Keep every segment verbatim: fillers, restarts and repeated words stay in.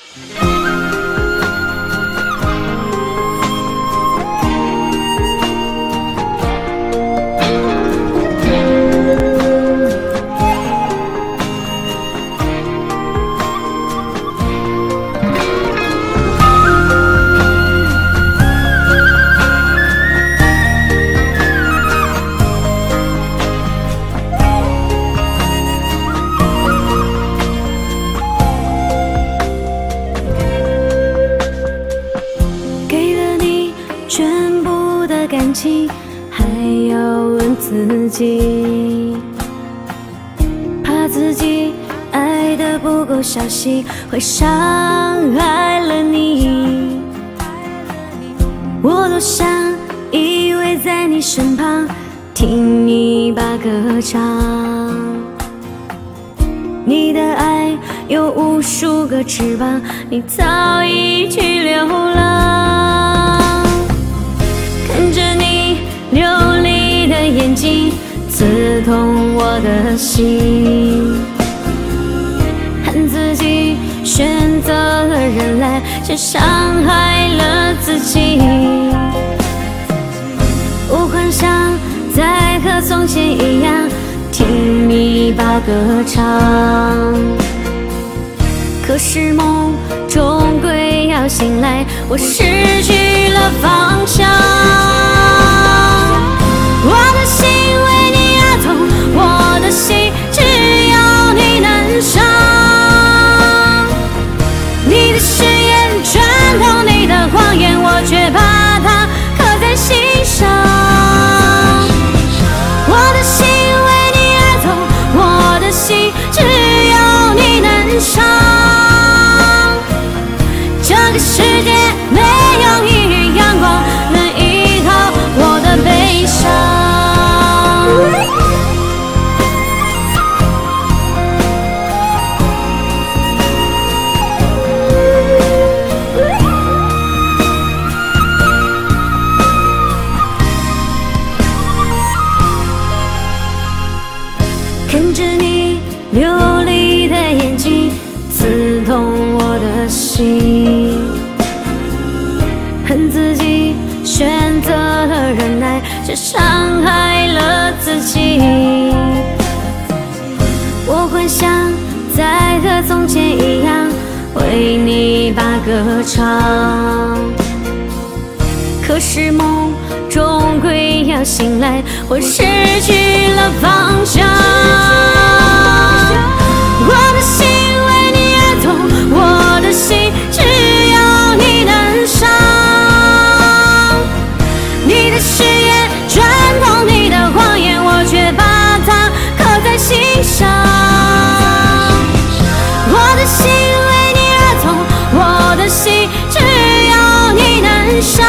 感情还要问自己，怕自己爱得不够小心，会伤害了你。我多想依偎在你身旁，听你把歌唱。你的爱有无数个翅膀，你早已去流浪。看着你流离的眼睛，刺痛我的心。恨自己选择了人来，却伤害了自己。我幻想再和从前一样，听你把歌唱。可是梦终归要醒来，我失去了方向。我的心为你而痛，我的心只有你能伤。你的誓言穿透你的谎言，我却把它刻在心上。我的心为你而痛，我的心只有你能伤。这个世界没有一缕阳光能依靠我的悲伤。看着你流离的眼睛，刺痛我的心。恨自己选择了忍耐，却伤害了自己。我幻想再和从前一样，为你把歌唱。可是梦终归要醒来，我失去了方向。我的心为你而痛，我的心只有你能伤。你的誓言穿透你的谎言，我却把它刻在心上。我的心为你而痛，我的心只有你能伤。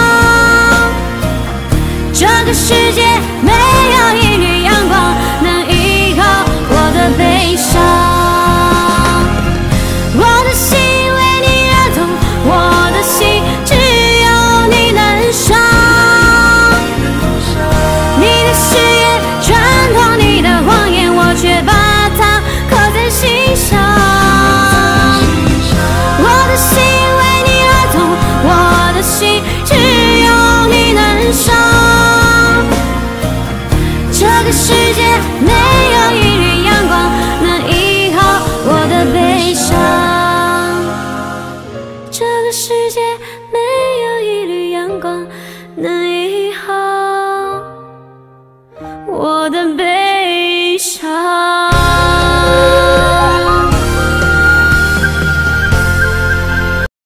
这个世界没有一缕阳光能依靠我的悲伤。我的心为你而痛，我的心只有你能伤。你的誓言穿透你的谎言，我却把它刻在心上。我的心为你而痛，我的心只有你能伤。这个世界没有一缕阳光能依靠我的悲伤。这个世界没有一缕阳光能依靠我的悲伤。